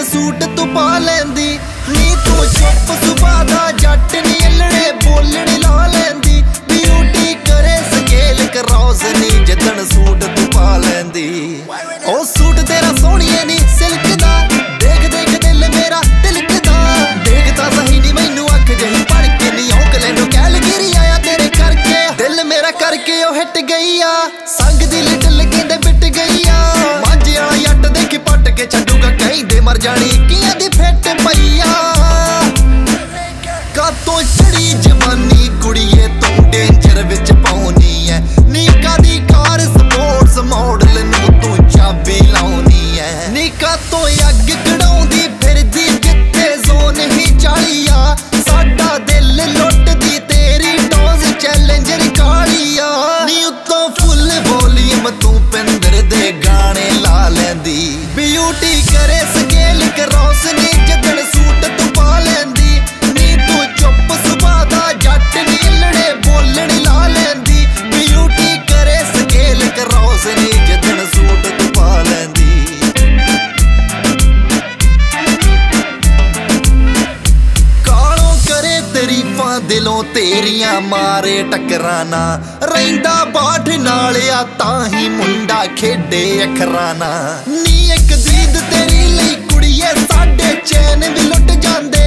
suit तू पा लैंदी नी तू चुप सुबह दा जट नी अल्लड़े बोलने ला लैंदी ब्यूटी करे स्केल क्रॉस नी जिदन सूट तू पा लैंदी ओ सूट तेरा सोहणिए नी सिल्क दा देख देख दिल मेरा तिलकदा देखता सही नी मैनू अख जही पड़ के नी औकलैंड कैलगरी आया तेरे करके दिल मेरा करके ओ हिट गई आ संग दी लिटल कहंदे बिट गई आ मांझे वाला जट देख पट के छड्डूगा कहंदे मर जानी कियां दी फिट पईया कातों चढ़ी जवानी कुड़िए तू डेंजर विच पाउनी है नी कादी कार स्पोर्ट्स मॉडल नू तू चाबी लाउनी है नी कातों अग कढ़ाउंदी फिरदी जिथे जोन ही चालिया साडा दिल लुटदी तेरी डोज चैलेंजर कालिया नी उत्तों फुल वॉल्यूम तू पिंदर दे गाने ला लैंदी ब्यूटी करे स्केल क्रॉस नी जिदन सूट तू पा लैंदी नी तू चुप सुबह दा जट नी अल्लड़े बोलने ला लैंदी ब्यूटी करे स्केल क्रॉस नी जिदन सूट तू पा लैंदी कालों करे तरीफां दिलों तेरियां मारे टकराना रहिंदा बाठ नाल आ ताही मुंडा खेडे अखराना नी एक दीद तेरी लई कुड़िए साडे चैन भी लुट जांदे